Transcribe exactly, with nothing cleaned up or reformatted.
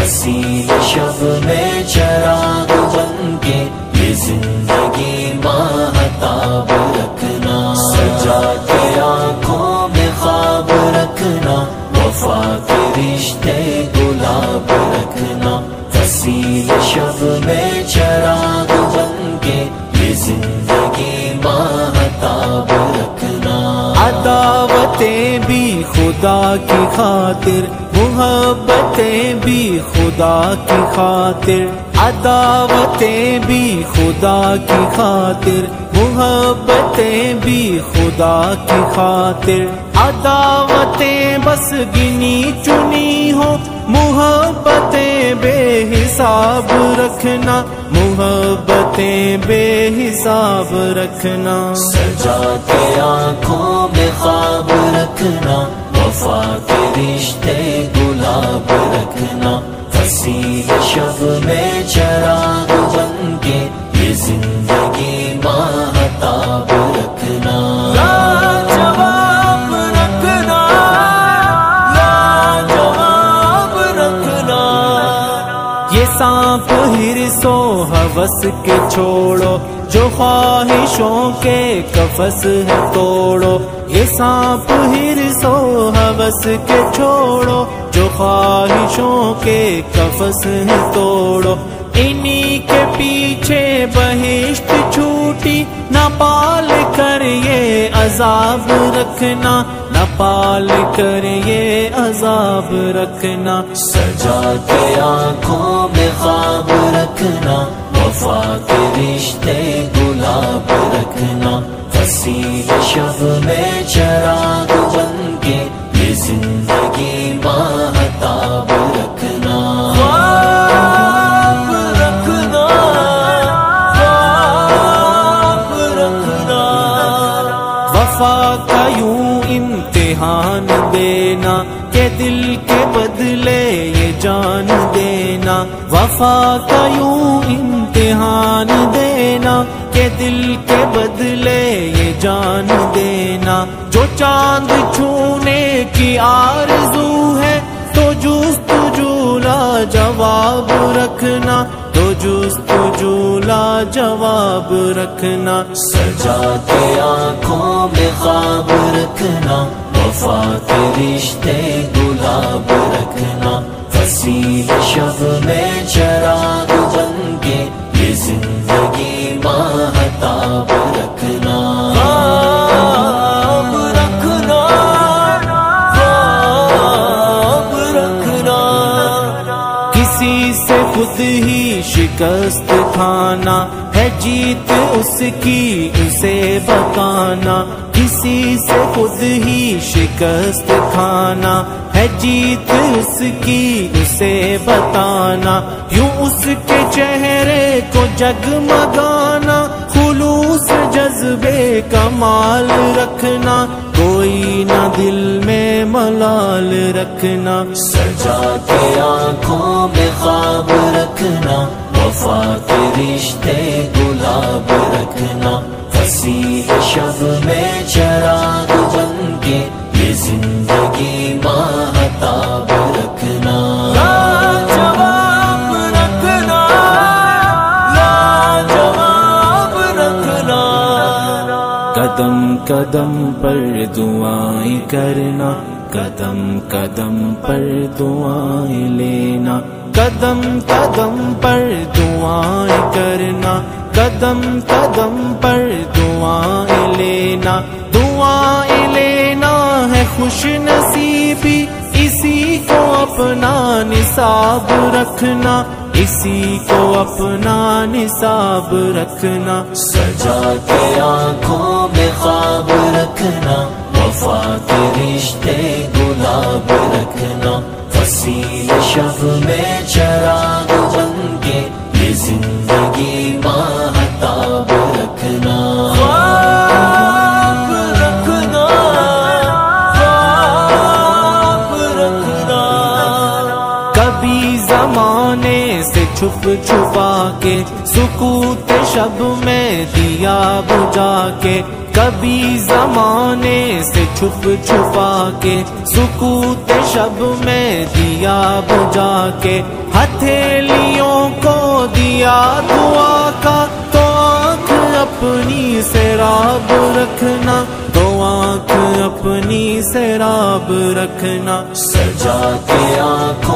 فصیل شب میں چراغ بن کے یہ زندگی ماہتاب رکھنا، سجا کے آنکھوں میں خواب رکھنا، وفا کے رشتے گلاب رکھنا، فصیل شب میں چراغ بن کے یہ زندگی ماہتاب رکھنا۔ عداوتیں بھی خدا کی خاطر، محبتیں بھی خدا کی خاطر، عداوتیں بھی خدا کی خاطر، محبتیں بھی خدا کی خاطر، عداوتیں بس گنی چنی ہو، محبتیں بے حساب رکھنا، محبتیں بے حساب رکھنا، سجا کے آنکھوں میں خواب رکھنا، وفا کے رشتے گلاب رکھنا، فصیل شب میں چراغ بن کے یہ زندگی ماہتاب رکھنا، لاجواب رکھنا، لاجواب رکھنا، یہ سانپ ہرس و ہوس کے چھوڑو، جو خواہشوں کے قفس ہے توڑو، یہ سانپ ہرس و ہوس کے چھوڑو، جو خواہشوں کے قفس ہے توڑو، انہی کے پیچھے بہشت چھوٹی، نہ پال کر یہ عذاب رکھنا، نہ پال کر یہ عذاب رکھنا، سجا کے آنکھوں میں خواب رکھنا، وفا کے رشتے گلاب رکھنا، فصیل شب میں چراغ بن کے یہ زندگی ماہتاب رکھنا، خواب رکھنا، خواب رکھنا، وفا کا یوں امتحان دینا کہ دل کے بدلے یہ جان دینا، وفا کا یوں امتحان دینا کہ دل کے بدلے یہ جان دینا، جو چاند چھونے کی آرزو ہے تو جستجو لا جواب رکھنا، تو جستجو لا جواب رکھنا، سجا کے آنکھوں میں خواب رکھنا، وفا کے رشتے گلاب رکھنا، فصیل شب میں چراغ بن کے یہ زندگی ماہتاب رکھنا، خواب رکھنا، خواب رکھنا، کسی سے خود ہی شکست کھانا ہے جیت اس کی اسے بتانا، کسی سے خود ہی شکست کھانا ہے جیت اس کی اسے بتانا، یوں اس کے چہرے کو جگمگانا، خلوص جذبے کمال رکھنا، کوئی نہ دل میں ملال رکھنا، سجا کے آنکھوں میں خواب رکھنا، وفا کے رشتے گلاب رکھنا، فصیل شب میں چراغ بن کے یہ زندگی ماہتاب رکھنا، لاجواب رکھنا، لاجواب رکھنا، قدم قدم پر دعائیں کرنا، قدم قدم پر دعائیں لینا، قدم قدم پر دعائیں کرنا، قدم قدم پر دعائیں لینا، دعائیں لینا ہے خوش نصیبی، اسی کو اپنا نصاب رکھنا، اسی کو اپنا نصاب رکھنا، سجا کے آنکھوں میں خواب رکھنا، وفا کے رشتے گلاب رکھنا، فصیل شب میں چراغ بن کے یہ زندگی ماہتاب رکھنا، خواب رکھنا، خواب رکھنا، کبھی زمانے سے چھپ چھپا کے سکوت شب میں دیا بجھا کے، کبھی زمانے سے چھپ چھپا کے سکوت شب میں دیا بجھا کے، ہتھیلیوں کو دیا دعا کا، تو آنکھ اپنی سے راب رکھنا، تو آنکھ اپنی سے راب رکھنا، سجا کے آنکھوں